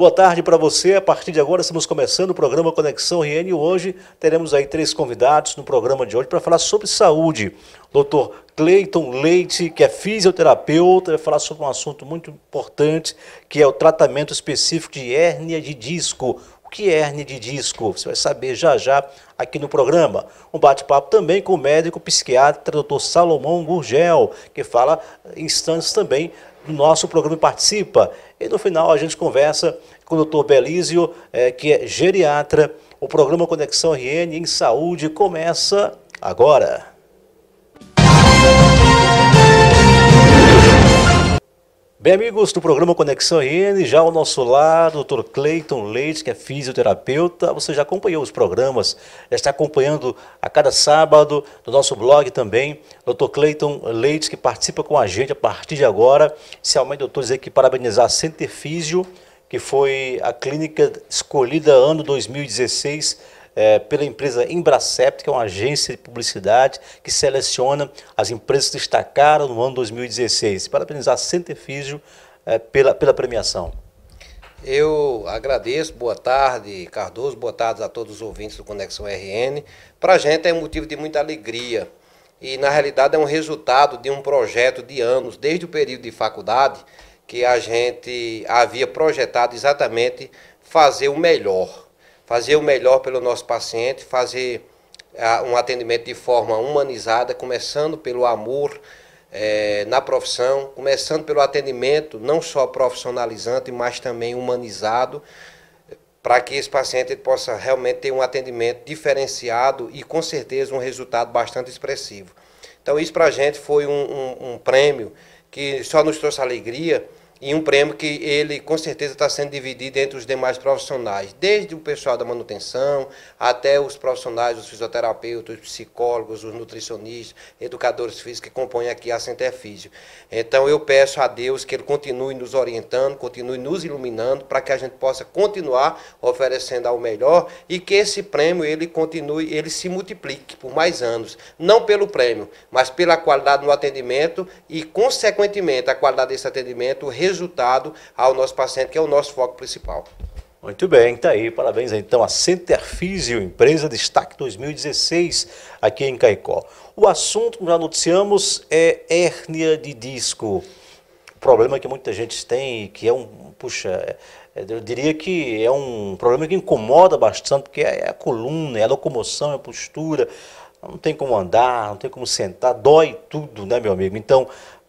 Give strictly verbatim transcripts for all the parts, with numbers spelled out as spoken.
boa tarde para você. A partir de agora estamos começando o programa Conexão R N e hoje teremos aí três convidados no programa de hoje para falar sobre saúde. doutor Cleiton Leite, que é fisioterapeuta, vai falar sobre um assunto muito importante, que é o tratamento específico de hérnia de disco. O que é hérnia de disco? Você vai saber já já aqui no programa. Um bate-papo também com o médico psiquiatra doutor Salomão Gurgel, que fala instantes também do nosso programa e participa. E no final a gente conversa com o doutor Belísio, é, que é geriatra. O programa Conexão R N em Saúde começa agora. Bem, amigos do programa Conexão R N, já ao nosso lado, o doutor Cleiton Leite, que é fisioterapeuta. Você já acompanhou os programas, já está acompanhando a cada sábado no nosso blog também. doutor Cleiton Leite, que participa com a gente a partir de agora. Inicialmente, doutor, dizer que parabenizar a Center Físio, que foi a clínica escolhida ano dois mil e dezesseis, É, pela empresa Embracept, que é uma agência de publicidade que seleciona as empresas que destacaram no ano dois mil e dezesseis. Parabenizar a Center Físio é, pela, pela premiação. Eu agradeço, boa tarde, Cardoso, boa tarde a todos os ouvintes do Conexão R N. Para a gente é um motivo de muita alegria e, na realidade, é um resultado de um projeto de anos, desde o período de faculdade, que a gente havia projetado exatamente fazer o melhor. Fazer o melhor pelo nosso paciente, fazer uh, um atendimento de forma humanizada, começando pelo amor eh, na profissão, começando pelo atendimento não só profissionalizante, mas também humanizado, para que esse paciente possa realmente ter um atendimento diferenciado e com certeza um resultado bastante expressivo. Então isso para a gente foi um, um, um prêmio que só nos trouxe alegria, e um prêmio que ele com certeza está sendo dividido entre os demais profissionais, desde o pessoal da manutenção até os profissionais, os fisioterapeutas, os psicólogos, os nutricionistas, educadores físicos que compõem aqui a Center Físio. Então eu peço a Deus que Ele continue nos orientando, continue nos iluminando, para que a gente possa continuar oferecendo ao melhor e que esse prêmio ele continue, ele se multiplique por mais anos, não pelo prêmio, mas pela qualidade no atendimento e, consequentemente, a qualidade desse atendimento, o resultado ao nosso paciente, que é o nosso foco principal. Muito bem, tá aí, parabéns então a Center Físio, empresa destaque dois mil e dezesseis aqui em Caicó. O assunto, como já noticiamos, é hérnia de disco. O problema que muita gente tem, que é um, puxa, eu diria que é um problema que incomoda bastante, porque é a coluna, é a locomoção, é a postura, não tem como andar, não tem como sentar, dói tudo, né, meu amigo? Então,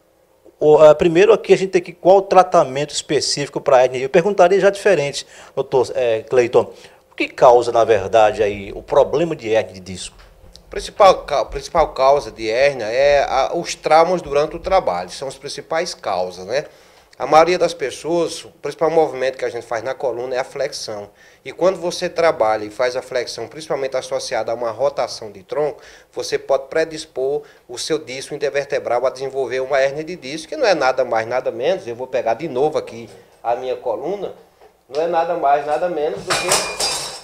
O, primeiro aqui a gente tem que qual o tratamento específico para a hérnia. Eu perguntaria já diferente, doutor é, Cleiton, o que causa na verdade aí o problema de hérnia de disco? A principal, a principal causa de hérnia é a, os traumas durante o trabalho, são as principais causas, né? A maioria das pessoas, o principal movimento que a gente faz na coluna é a flexão. E quando você trabalha e faz a flexão, principalmente associada a uma rotação de tronco, você pode predispor o seu disco intervertebral a desenvolver uma hérnia de disco, que não é nada mais, nada menos, eu vou pegar de novo aqui a minha coluna, não é nada mais, nada menos do que...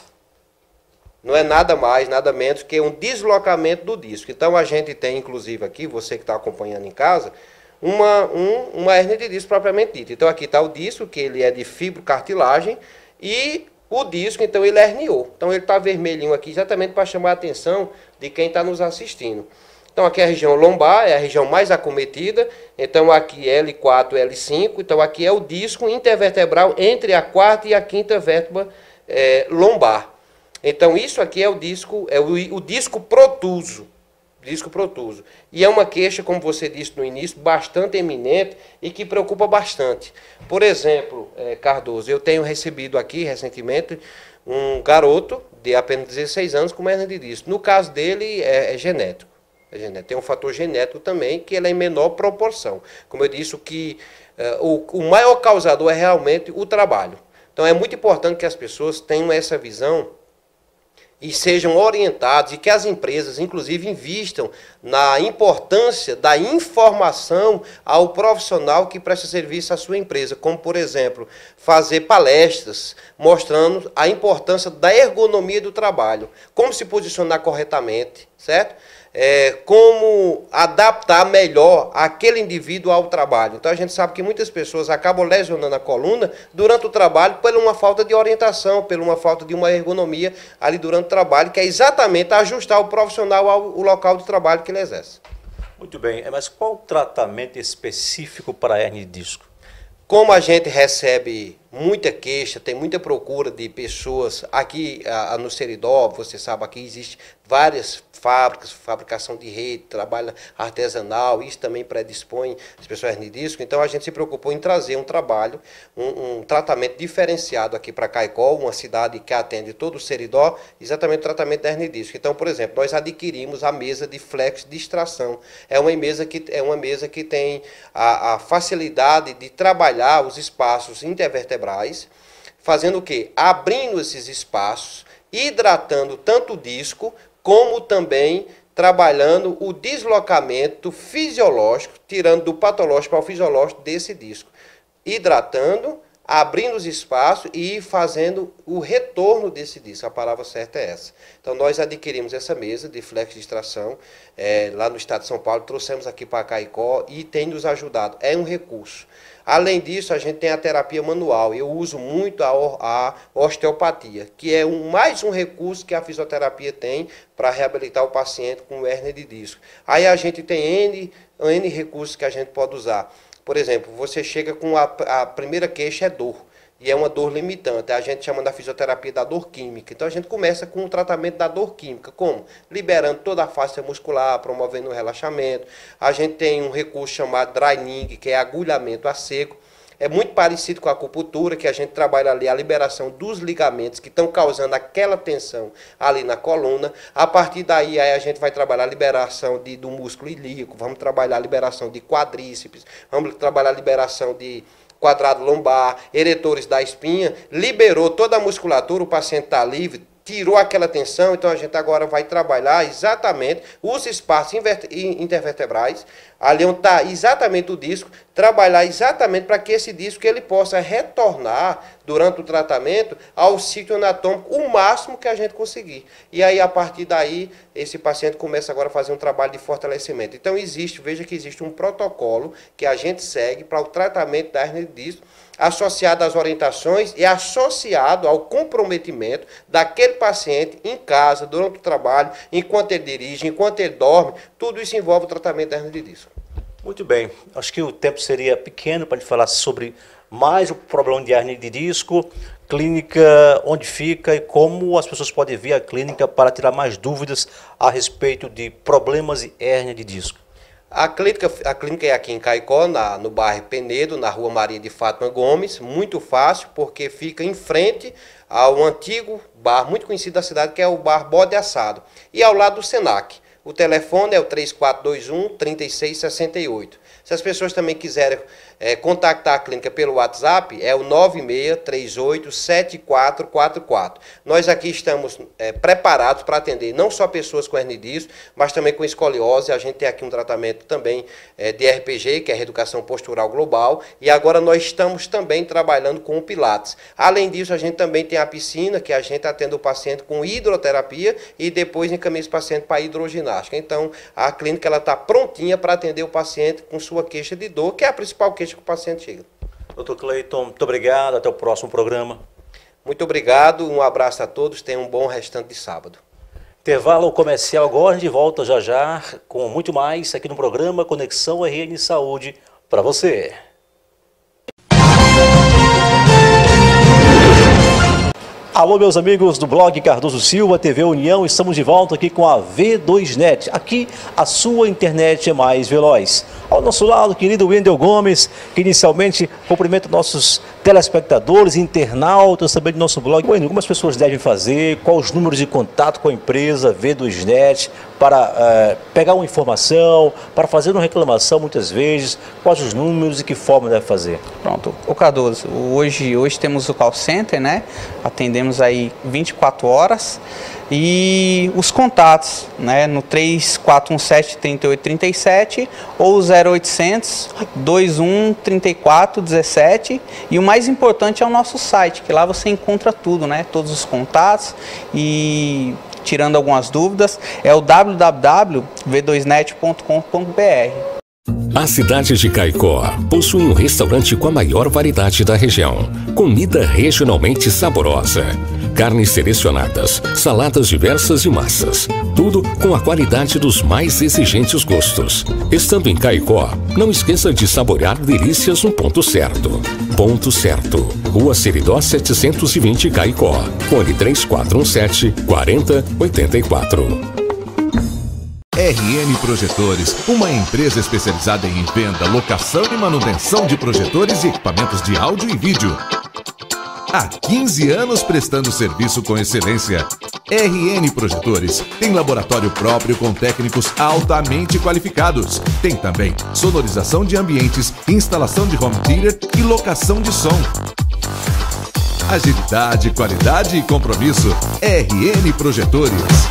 Não é nada mais, nada menos que um deslocamento do disco. Então a gente tem, inclusive aqui, você que está acompanhando em casa, Uma, um, uma hérnia de disco propriamente dita. Então aqui está o disco, que ele é de fibrocartilagem, e o disco, então, ele herniou. Então ele está vermelhinho aqui, exatamente para chamar a atenção de quem está nos assistindo. Então aqui é a região lombar, é a região mais acometida. Então aqui L quatro, L cinco. Então aqui é o disco intervertebral entre a quarta e a quinta vértebra é, lombar. Então isso aqui é o disco, é o, o disco protuso. Disco protuso. E é uma queixa, como você disse no início, bastante eminente e que preocupa bastante. Por exemplo, eh, Cardoso, eu tenho recebido aqui recentemente um garoto de apenas dezesseis anos com hérnia de disco. No caso dele é, é genético. É genético. Tem um fator genético também que ele é em menor proporção. Como eu disse, o, que, eh, o, o maior causador é realmente o trabalho. Então é muito importante que as pessoas tenham essa visão e sejam orientados, e que as empresas, inclusive, invistam na importância da informação ao profissional que presta serviço à sua empresa, como, por exemplo, fazer palestras mostrando a importância da ergonomia do trabalho, como se posicionar corretamente, certo? é, como adaptar melhor aquele indivíduo ao trabalho. Então a gente sabe que muitas pessoas acabam lesionando a coluna durante o trabalho por uma falta de orientação, por uma falta de uma ergonomia ali durante o trabalho, que é exatamente ajustar o profissional ao, ao local de trabalho que ele exerce. Muito bem, mas qual o tratamento específico para a hérnia de disco? Como a gente recebe muita queixa, tem muita procura de pessoas aqui a, a no Seridó, você sabe, aqui existe várias fábricas, fabricação de rede, trabalho artesanal, isso também predispõe as pessoas a hernia de disco. Então a gente se preocupou em trazer um trabalho, um, um tratamento diferenciado aqui para Caicó, uma cidade que atende todo o Seridó, exatamente o tratamento da hernia de disco. Então, por exemplo, nós adquirimos a mesa de flex de extração. É uma mesa que, é uma mesa que tem a, a facilidade de trabalhar os espaços intervertebrais, fazendo o quê? Abrindo esses espaços, hidratando tanto o disco, como também trabalhando o deslocamento fisiológico, tirando do patológico para o fisiológico desse disco. Hidratando, abrindo os espaços e fazendo o retorno desse disco. A palavra certa é essa. Então, nós adquirimos essa mesa de flex de extração é, lá no estado de São Paulo, trouxemos aqui para Caicó e tem nos ajudado. É um recurso. Além disso, a gente tem a terapia manual. Eu uso muito a, a osteopatia, que é um, mais um recurso que a fisioterapia tem para reabilitar o paciente com hérnia de disco. Aí a gente tem N, N recursos que a gente pode usar. Por exemplo, você chega com a, a primeira queixa é dor. E é uma dor limitante, a gente chama da fisioterapia da dor química. Então a gente começa com o tratamento da dor química, como? Liberando toda a face muscular, promovendo o relaxamento. A gente tem um recurso chamado drying, que é agulhamento a seco. É muito parecido com a acupuntura, que a gente trabalha ali a liberação dos ligamentos que estão causando aquela tensão ali na coluna. A partir daí, aí a gente vai trabalhar a liberação de, do músculo ilíaco, vamos trabalhar a liberação de quadríceps, vamos trabalhar a liberação de quadrado lombar, eretores da espinha, liberou toda a musculatura, o paciente está livre, tirou aquela tensão, então a gente agora vai trabalhar exatamente os espaços intervertebrais, ali onde está exatamente o disco, trabalhar exatamente para que esse disco ele possa retornar durante o tratamento ao sítio anatômico o máximo que a gente conseguir. E aí, a partir daí, esse paciente começa agora a fazer um trabalho de fortalecimento. Então, existe, veja que existe um protocolo que a gente segue para o tratamento da hérnia de disco, associado às orientações e associado ao comprometimento daquele paciente em casa, durante o trabalho, enquanto ele dirige, enquanto ele dorme, tudo isso envolve o tratamento da hérnia de disco. Muito bem, acho que o tempo seria pequeno para a gente falar sobre mais o problema de hérnia de disco, clínica, onde fica e como as pessoas podem vir à clínica para tirar mais dúvidas a respeito de problemas de hérnia de disco. A clínica, a clínica é aqui em Caicó, na, no bairro Penedo, na rua Maria de Fátima Gomes, muito fácil, porque fica em frente ao antigo bar, muito conhecido da cidade, que é o bar Bode Assado, e ao lado do Senac. O telefone é o três quatro dois um, três seis seis oito. Se as pessoas também quiserem é, contactar a clínica pelo WhatsApp, é o nove seis três oito sete quatro quatro quatro. Nós aqui estamos é, preparados para atender não só pessoas com hernia de disco, mas também com escoliose. A gente tem aqui um tratamento também é, de R P G, que é Reeducação Postural Global, e agora nós estamos também trabalhando com o Pilates. Além disso, a gente também tem a piscina, que a gente atende o paciente com hidroterapia e depois encaminha esse paciente para a hidroginástica. Então, a clínica está prontinha para atender o paciente com sua queixa de dor, que é a principal queixa que o paciente chega. doutor Cleiton, muito obrigado, até o próximo programa. Muito obrigado, um abraço a todos, tenham um bom restante de sábado. Intervalo comercial agora, a gente volta já já com muito mais aqui no programa Conexão R N Saúde para você. Alô, meus amigos do blog Cardoso Silva, T V União, estamos de volta aqui com a V dois Net. Aqui a sua internet é mais veloz. Ao nosso lado, querido Wendel Gomes, que inicialmente cumprimenta nossos telespectadores, internautas também do nosso blog. Wendel, como as pessoas devem fazer, quais os números de contato com a empresa V dois Net para uh, pegar uma informação, para fazer uma reclamação muitas vezes, quais os números e que forma deve fazer? Pronto, o Cardoso, hoje, hoje temos o call center, né? Atendemos aí vinte e quatro horas e os contatos, né? No três quatro um sete, três oito três sete ou zero oitocentos, dois um três quatro um sete, e o mais importante é o nosso site, que lá você encontra tudo, né? Todos os contatos e tirando algumas dúvidas, é o w w w ponto v dois net ponto com ponto b r. A cidade de Caicó possui um restaurante com a maior variedade da região. Comida regionalmente saborosa, carnes selecionadas, saladas diversas e massas. Tudo com a qualidade dos mais exigentes gostos. Estando em Caicó, não esqueça de saborear delícias no Ponto Certo. Ponto Certo, Rua Seridó setecentos e vinte, Caicó. Fone três quatro um sete, quatro zero oito quatro. R N Projetores, uma empresa especializada em venda, locação e manutenção de projetores e equipamentos de áudio e vídeo. Há quinze anos prestando serviço com excelência. R N Projetores tem laboratório próprio com técnicos altamente qualificados. Tem também sonorização de ambientes, instalação de home theater e locação de som. Agilidade, qualidade e compromisso. R N Projetores.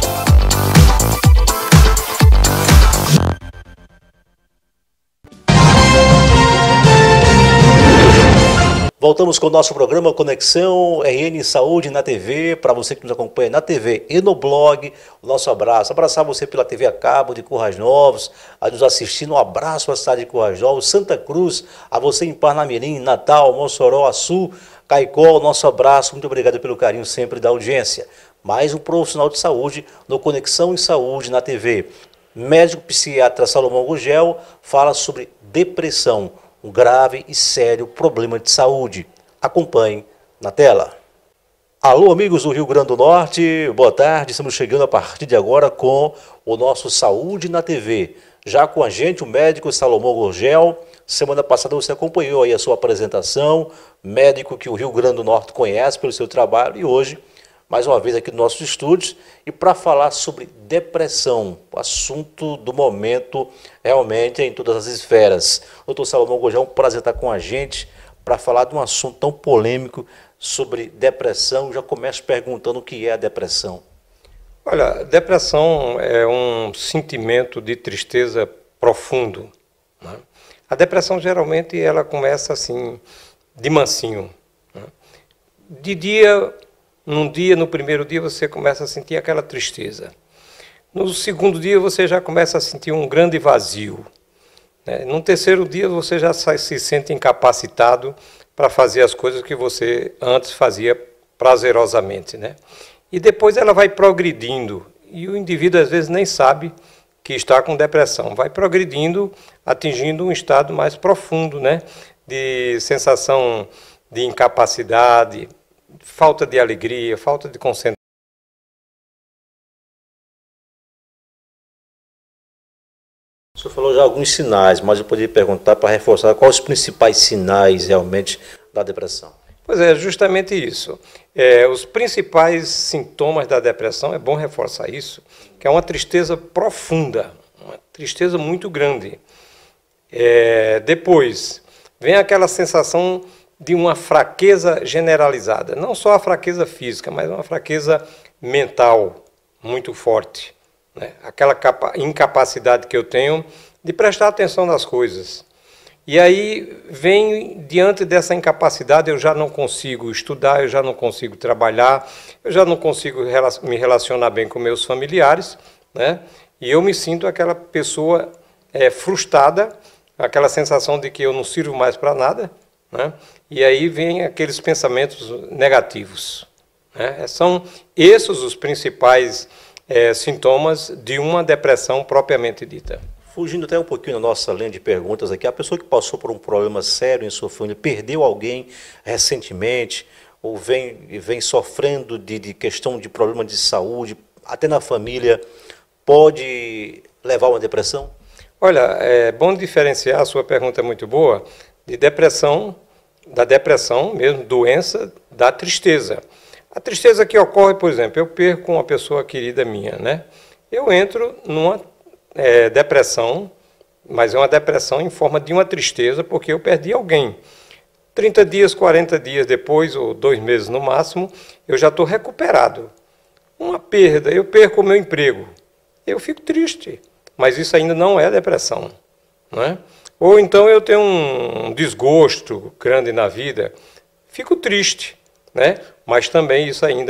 Voltamos com o nosso programa Conexão R N Saúde na T V, para você que nos acompanha na T V e no blog, o nosso abraço. Abraçar você pela T V a cabo de Currais Novos, a nos assistindo, um abraço à cidade de Currais Novos, Santa Cruz, a você em Parnamirim, Natal, Mossoró, Açu, Caicó, o nosso abraço, muito obrigado pelo carinho sempre da audiência. Mais um profissional de saúde no Conexão em Saúde na T V. Médico psiquiatra Salomão Gurgel fala sobre depressão, um grave e sério problema de saúde. Acompanhe na tela. Alô, amigos do Rio Grande do Norte, boa tarde. Estamos chegando a partir de agora com o nosso Saúde na T V. Já com a gente o médico Salomão Gurgel. Semana passada você acompanhou aí a sua apresentação, médico que o Rio Grande do Norte conhece pelo seu trabalho, e hoje, mais uma vez aqui nos nossos estúdios, e para falar sobre depressão, o assunto do momento realmente em todas as esferas. Doutor Salomão Gurgel, é um prazer estar com a gente para falar de um assunto tão polêmico sobre depressão. Já começo perguntando o que é a depressão. Olha, depressão é um sentimento de tristeza profundo, né? A depressão geralmente ela começa assim, de mansinho, né? De dia... Num dia, no primeiro dia, você começa a sentir aquela tristeza. No segundo dia, você já começa a sentir um grande vazio, né? No terceiro dia, você já se sente incapacitado para fazer as coisas que você antes fazia prazerosamente, né? E depois ela vai progredindo, e o indivíduo às vezes nem sabe que está com depressão. Vai progredindo, atingindo um estado mais profundo, né? De sensação de incapacidade, falta de alegria, falta de concentração. O senhor falou já alguns sinais, mas eu poderia perguntar para reforçar quais os principais sinais realmente da depressão. Pois é, justamente isso. É, os principais sintomas da depressão, é bom reforçar isso, que é uma tristeza profunda, uma tristeza muito grande. É, depois, vem aquela sensação de uma fraqueza generalizada, não só a fraqueza física, mas uma fraqueza mental muito forte, né? Aquela incapacidade que eu tenho de prestar atenção nas coisas. E aí vem, diante dessa incapacidade, eu já não consigo estudar, eu já não consigo trabalhar, eu já não consigo me relacionar bem com meus familiares, né? E eu me sinto aquela pessoa é, frustrada, aquela sensação de que eu não sirvo mais para nada, né? E aí vem aqueles pensamentos negativos, né? São esses os principais é, sintomas de uma depressão propriamente dita. Fugindo até um pouquinho da nossa linha de perguntas aqui, a pessoa que passou por um problema sério em sua família, perdeu alguém recentemente, ou vem, vem sofrendo de, de questão de problema de saúde, até na família, pode levar a uma depressão? Olha, é bom diferenciar, a sua pergunta é muito boa, de depressão, da depressão mesmo, doença da tristeza. A tristeza que ocorre, por exemplo, eu perco uma pessoa querida minha, né? Eu entro numa é, depressão, mas é uma depressão em forma de uma tristeza, porque eu perdi alguém. trinta dias, quarenta dias depois, ou dois meses no máximo, eu já estou recuperado. Uma perda, eu perco o meu emprego. Eu fico triste, mas isso ainda não é depressão, não é? Ou então eu tenho um desgosto grande na vida, fico triste, né? Mas também isso ainda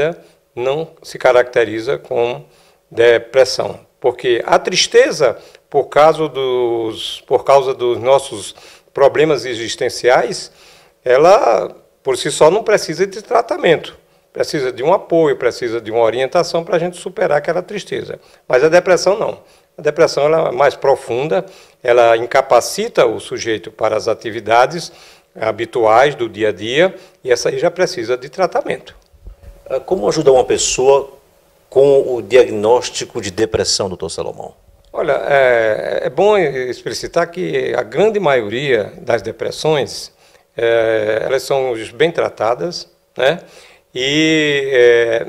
não se caracteriza com depressão. Porque a tristeza, por causa dos, por causa dos nossos problemas existenciais, ela, por si só, não precisa de tratamento. Precisa de um apoio, precisa de uma orientação para a gente superar aquela tristeza. Mas a depressão não. A depressão ela é mais profunda, ela incapacita o sujeito para as atividades habituais do dia a dia, e essa aí já precisa de tratamento. Como ajudar uma pessoa com o diagnóstico de depressão, doutor Salomão? Olha, é, é bom explicitar que a grande maioria das depressões, é, elas são bem tratadas, né? E é,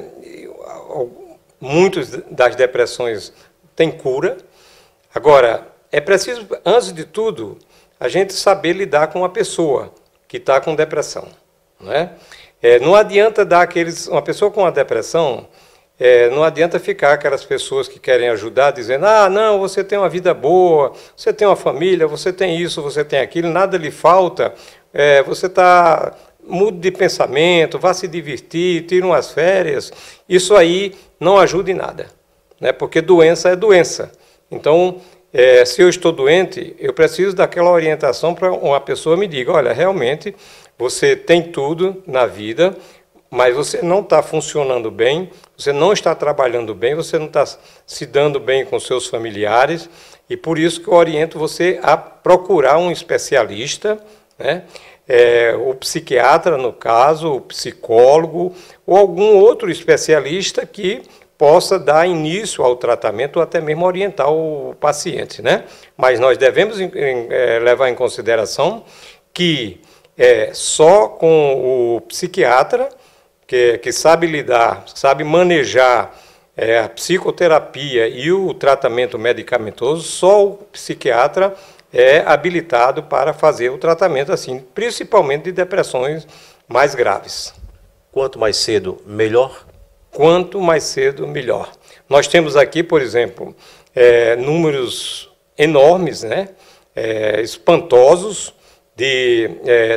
muitas das depressões têm cura. Agora, é preciso, antes de tudo, a gente saber lidar com uma pessoa que está com depressão, né? É, não adianta dar aqueles... Uma pessoa com uma depressão, é, não adianta ficar aquelas pessoas que querem ajudar dizendo, ah, não, você tem uma vida boa, você tem uma família, você tem isso, você tem aquilo, nada lhe falta, é, você está... Mude de pensamento, vá se divertir, tire umas férias. Isso aí não ajuda em nada, né? Porque doença é doença. Então, é, se eu estou doente, eu preciso daquela orientação para uma pessoa me diga, olha, realmente você tem tudo na vida, mas você não está funcionando bem, você não está trabalhando bem, você não está se dando bem com seus familiares, e por isso que eu oriento você a procurar um especialista, né? É, o psiquiatra, no caso, o psicólogo, ou algum outro especialista que possa dar início ao tratamento ou até mesmo orientar o paciente, né? Mas nós devemos em, em, é, levar em consideração que é, só com o psiquiatra, que, que sabe lidar, sabe manejar é, a psicoterapia e o tratamento medicamentoso, só o psiquiatra é habilitado para fazer o tratamento, assim, principalmente de depressões mais graves. Quanto mais cedo, melhor? Quanto mais cedo, melhor. Nós temos aqui, por exemplo, é, números enormes, né, é, espantosos, de é,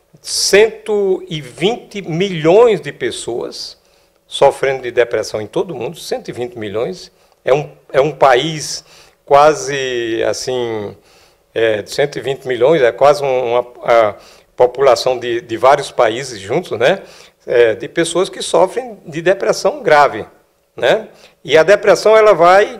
cento e vinte milhões de pessoas sofrendo de depressão em todo o mundo, cento e vinte milhões. É um, é um país quase, assim... É, de cento e vinte milhões, é quase uma, uma população de, de vários países juntos, né? É, de pessoas que sofrem de depressão grave, né? E a depressão ela vai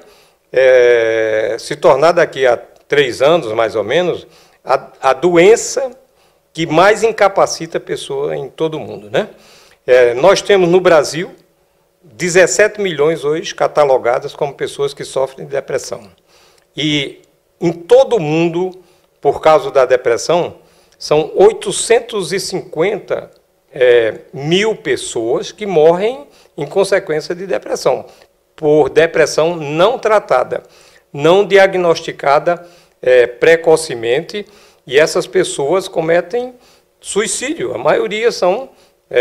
é, se tornar daqui a três anos, mais ou menos, a, a doença que mais incapacita a pessoa em todo o mundo, né? É, nós temos no Brasil dezessete milhões hoje catalogadas como pessoas que sofrem de depressão. E em todo o mundo, por causa da depressão, são oitocentos e cinquenta é, mil pessoas que morrem em consequência de depressão, por depressão não tratada, não diagnosticada é, precocemente, e essas pessoas cometem suicídio. A maioria são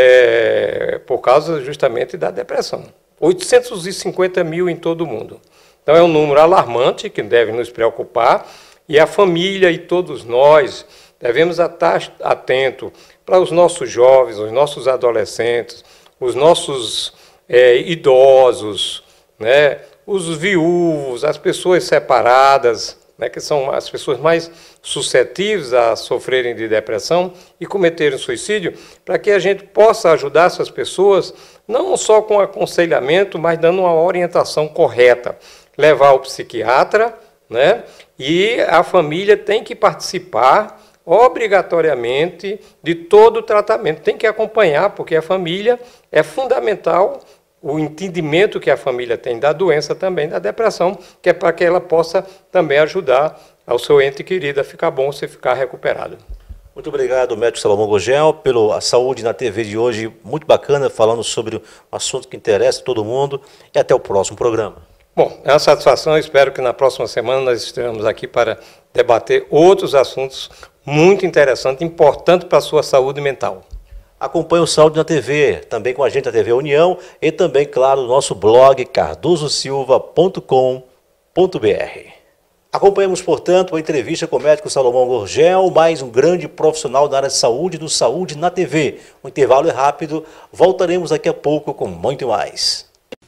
é, por causa justamente da depressão. oitocentos e cinquenta mil em todo o mundo. Então é um número alarmante que deve nos preocupar, e a família e todos nós devemos estar atentos para os nossos jovens, os nossos adolescentes, os nossos é, idosos, né, os viúvos, as pessoas separadas, né, que são as pessoas mais suscetíveis a sofrerem de depressão e cometerem suicídio, para que a gente possa ajudar essas pessoas, não só com aconselhamento, mas dando uma orientação correta. Levar o psiquiatra, né? E a família tem que participar obrigatoriamente de todo o tratamento, tem que acompanhar, porque a família é fundamental, o entendimento que a família tem da doença também, da depressão, que é para que ela possa também ajudar ao seu ente querido a ficar bom, se ficar recuperado. Muito obrigado, médico Salomão Gurgel, pela saúde na T V de hoje, muito bacana, falando sobre um assunto que interessa a todo mundo, e até o próximo programa. Bom, é uma satisfação, eu espero que na próxima semana nós estejamos aqui para debater outros assuntos muito interessantes, importantes para a sua saúde mental. Acompanhe o Saúde na T V, também com a gente na T V União, e também, claro, no nosso blog cardoso silva ponto com ponto br. Acompanhamos, portanto, a entrevista com o médico Salomão Gurgel, mais um grande profissional da área de saúde, do Saúde na T V. O intervalo é rápido, voltaremos daqui a pouco com muito mais.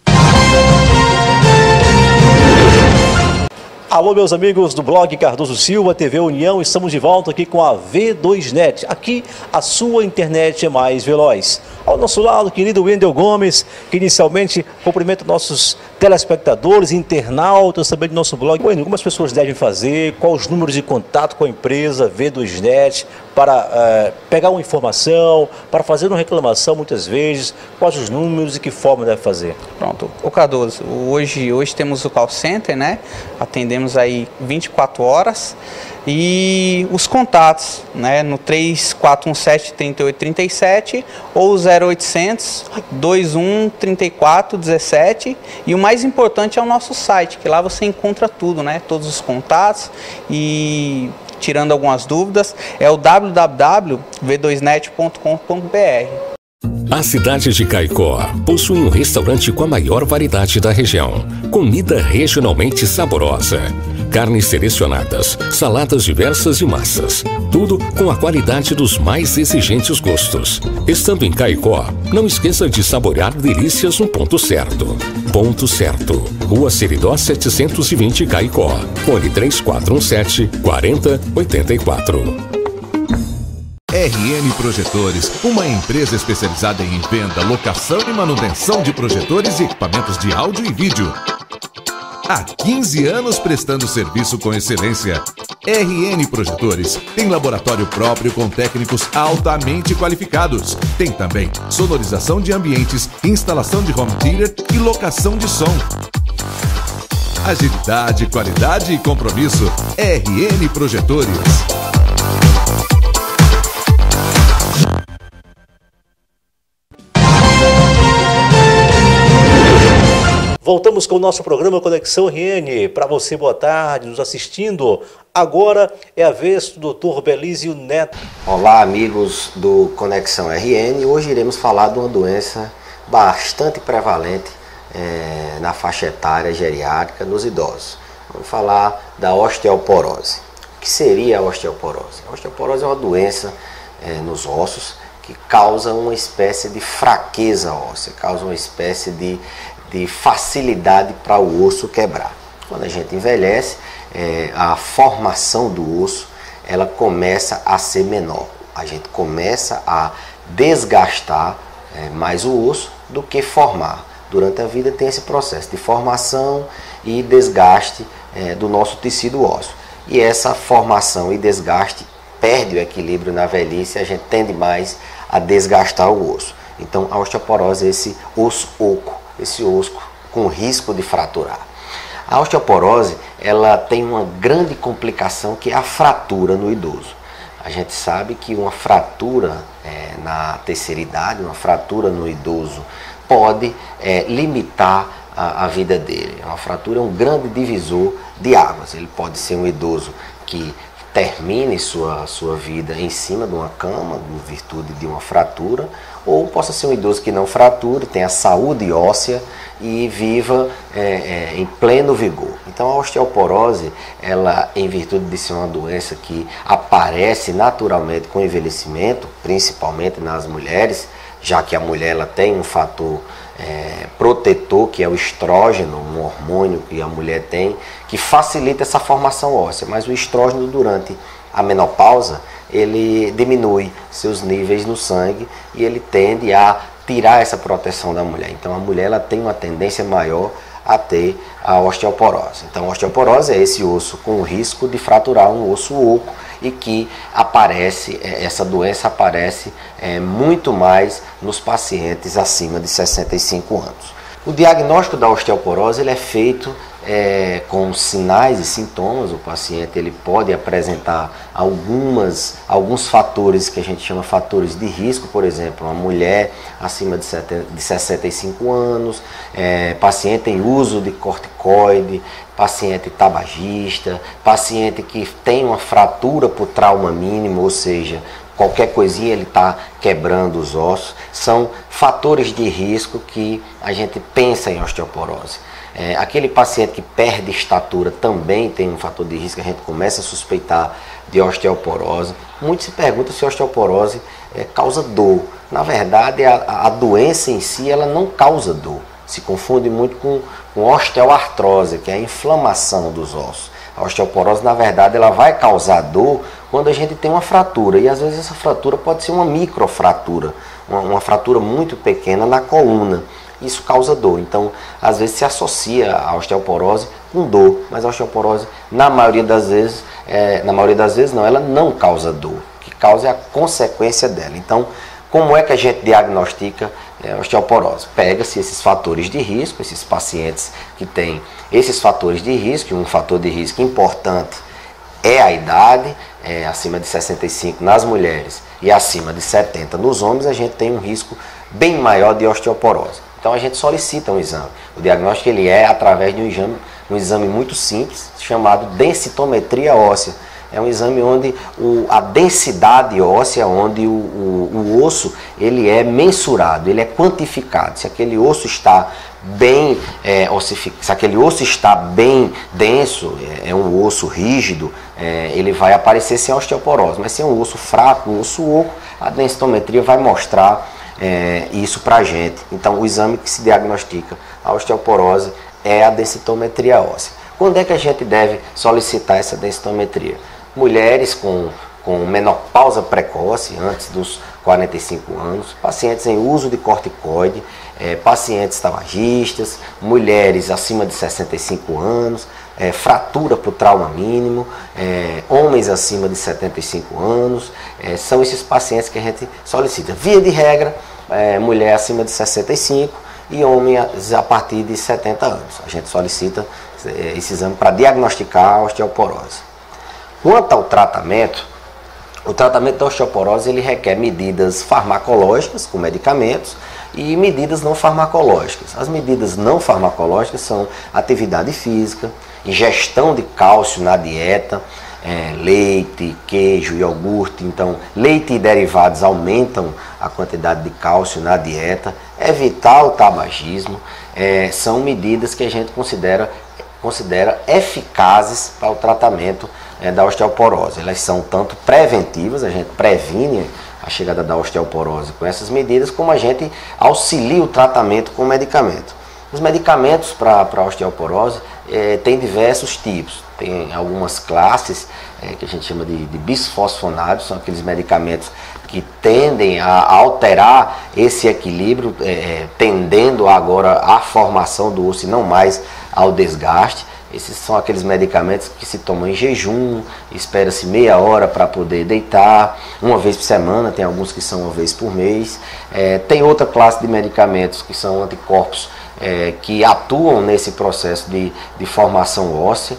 Alô, meus amigos do blog Cardoso Silva, T V União, estamos de volta aqui com a V dois Net. Aqui a sua internet é mais veloz. Ao nosso lado, o querido Wendel Gomes, que inicialmente cumprimenta nossos telespectadores, internautas também do nosso blog. Wendel, como as pessoas devem fazer, quais os números de contato com a empresa V dois Net para uh, pegar uma informação, para fazer uma reclamação muitas vezes, quais os números e que forma deve fazer? Pronto, o Cardoso, hoje, hoje temos o call center, né? Atendemos aí vinte e quatro horas e os contatos, né? No três quatro um sete, três oito três sete ou zero oitocentos, dois um três quatro um sete, e o mais importante é o nosso site, que lá você encontra tudo, né? Todos os contatos e tirando algumas dúvidas, é o w w w ponto v dois net ponto com ponto b r. A cidade de Caicó possui um restaurante com a maior variedade da região. Comida regionalmente saborosa. Carnes selecionadas, saladas diversas e massas. Tudo com a qualidade dos mais exigentes gostos. Estando em Caicó, não esqueça de saborear delícias no Ponto Certo. Ponto Certo, Rua Seridó setecentos e vinte, Caicó. Fone três quatro um sete, quatro zero oito quatro. R N Projetores, uma empresa especializada em venda, locação e manutenção de projetores e equipamentos de áudio e vídeo. Há quinze anos prestando serviço com excelência. R N Projetores tem laboratório próprio com técnicos altamente qualificados. Tem também sonorização de ambientes, instalação de home theater e locação de som. Agilidade, qualidade e compromisso. R N Projetores. Voltamos com o nosso programa Conexão R N. Para você, boa tarde, nos assistindo. Agora é a vez do doutor Belísio Neto. Olá, amigos do Conexão R N. Hoje iremos falar de uma doença bastante prevalente é, na faixa etária geriátrica nos idosos. Vamos falar da osteoporose. O que seria a osteoporose? A osteoporose é uma doença é, nos ossos que causa uma espécie de fraqueza óssea, causa uma espécie de de facilidade para o osso quebrar. Quando a gente envelhece, é, a formação do osso ela começa a ser menor. A gente começa a desgastar é, mais o osso do que formar. Durante a vida tem esse processo de formação e desgaste é, do nosso tecido ósseo. E essa formação e desgaste perde o equilíbrio na velhice e a gente tende mais a desgastar o osso. Então a osteoporose é esse osso oco, esse osso com risco de fraturar. A osteoporose ela tem uma grande complicação que é a fratura no idoso. A gente sabe que uma fratura é, na terceira idade, uma fratura no idoso pode é, limitar a, a vida dele. Uma fratura é um grande divisor de águas. Ele pode ser um idoso que termine sua, sua vida em cima de uma cama, em virtude de uma fratura, ou possa ser um idoso que não frature, tenha saúde óssea e viva é, é, em pleno vigor. Então a osteoporose, ela, em virtude de ser uma doença que aparece naturalmente com o envelhecimento, principalmente nas mulheres, já que a mulher ela tem um fator é, protetor, que é o estrógeno, um hormônio que a mulher tem, que facilita essa formação óssea, mas o estrógeno durante a menopausa, ele diminui seus níveis no sangue e ele tende a tirar essa proteção da mulher. Então a mulher ela tem uma tendência maior a ter a osteoporose. Então a osteoporose é esse osso com risco de fraturar um osso oco e que aparece, essa doença aparece é, muito mais nos pacientes acima de sessenta e cinco anos. O diagnóstico da osteoporose ele é feito é, com sinais e sintomas. O paciente ele pode apresentar algumas, alguns fatores que a gente chama fatores de risco, por exemplo, uma mulher acima de, de sessenta e cinco anos, é, paciente em uso de corticoide, paciente tabagista, paciente que tem uma fratura por trauma mínimo, ou seja, qualquer coisinha ele está quebrando os ossos. São fatores de risco que a gente pensa em osteoporose. É, aquele paciente que perde estatura também tem um fator de risco, a gente começa a suspeitar de osteoporose. Muito se pergunta se a osteoporose é, causa dor. Na verdade, a, a doença em si ela não causa dor. Se confunde muito com, com osteoartrose, que é a inflamação dos ossos. A osteoporose, na verdade, ela vai causar dor quando a gente tem uma fratura. E às vezes essa fratura pode ser uma microfratura, uma, uma fratura muito pequena na coluna. Isso causa dor. Então, às vezes se associa a osteoporose com dor, mas a osteoporose, na maioria das vezes, é, na maioria das vezes não, ela não causa dor. O que causa é a consequência dela. Então, como é que a gente diagnostica é, osteoporose? Pega-se esses fatores de risco, esses pacientes que têm esses fatores de risco, um fator de risco importante é a idade, é, acima de sessenta e cinco nas mulheres e acima de setenta nos homens, a gente tem um risco bem maior de osteoporose. Então a gente solicita um exame. O diagnóstico ele é através de um exame, um exame muito simples, chamado densitometria óssea. É um exame onde o, a densidade óssea, onde o, o, o osso ele é mensurado, ele é quantificado. Se aquele osso está bem é, ossificado, se aquele osso está bem denso, é, é um osso rígido, é, ele vai aparecer sem osteoporose. Mas se é um osso fraco, um osso oco, a densitometria vai mostrar é, isso para a gente. Então o exame que se diagnostica a osteoporose é a densitometria óssea. Quando é que a gente deve solicitar essa densitometria? Mulheres com, com menopausa precoce, antes dos quarenta e cinco anos, pacientes em uso de corticoide, é, pacientes tabagistas, mulheres acima de sessenta e cinco anos, é, fratura por trauma mínimo, é, homens acima de setenta e cinco anos, é, são esses pacientes que a gente solicita. Via de regra, é, mulher acima de sessenta e cinco e homens a partir de setenta anos. A gente solicita é, esse exame para diagnosticar a osteoporose. Quanto ao tratamento, o tratamento da osteoporose ele requer medidas farmacológicas, com medicamentos, e medidas não farmacológicas. As medidas não farmacológicas são atividade física, ingestão de cálcio na dieta, é, leite, queijo, iogurte. Então, leite e derivados aumentam a quantidade de cálcio na dieta, evitar o tabagismo, é, são medidas que a gente considera, considera eficazes para o tratamento É, da osteoporose. Elas são tanto preventivas, a gente previne a chegada da osteoporose com essas medidas, como a gente auxilia o tratamento com medicamento. Os medicamentos para a osteoporose é, tem diversos tipos. Tem algumas classes é, que a gente chama de, de bisfosfonados, são aqueles medicamentos que tendem a alterar esse equilíbrio, é, tendendo agora à formação do osso e não mais ao desgaste. Esses são aqueles medicamentos que se tomam em jejum, espera-se meia hora para poder deitar, uma vez por semana, tem alguns que são uma vez por mês. É, tem outra classe de medicamentos que são anticorpos é, que atuam nesse processo de, de formação óssea,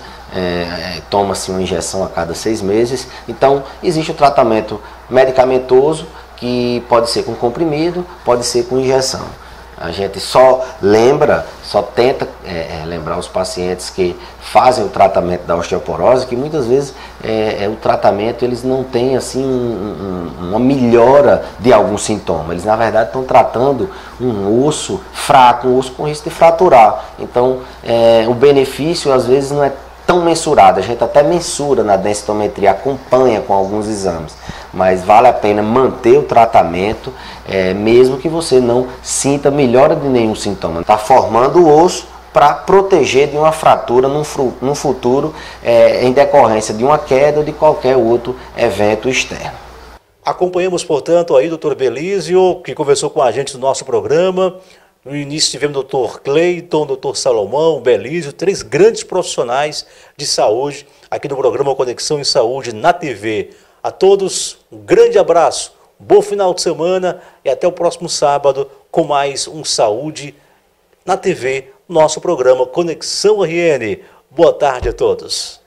é, toma-se uma injeção a cada seis meses. Então existe o tratamento medicamentoso que pode ser com comprimido, pode ser com injeção. A gente só lembra, só tenta é, lembrar os pacientes que fazem o tratamento da osteoporose, que muitas vezes é, é, o tratamento eles não têm assim, um, um, uma melhora de algum sintoma. Eles na verdade estão tratando um osso fraco, um osso com risco de fraturar. Então é, o benefício às vezes não é tão mensurado. A gente até mensura na densitometria, acompanha com alguns exames. Mas vale a pena manter o tratamento, é, mesmo que você não sinta melhora de nenhum sintoma. Está formando o osso para proteger de uma fratura num, num futuro, é, em decorrência de uma queda ou de qualquer outro evento externo. Acompanhamos, portanto, aí o doutor Belísio, que conversou com a gente no nosso programa. No início tivemos o doutor Cleiton, o doutor Salomão, o Belísio, três grandes profissionais de saúde aqui no programa Conexão em Saúde na T V. A todos, um grande abraço, um bom final de semana e até o próximo sábado com mais um Saúde na T V, nosso programa Conexão R N. Boa tarde a todos.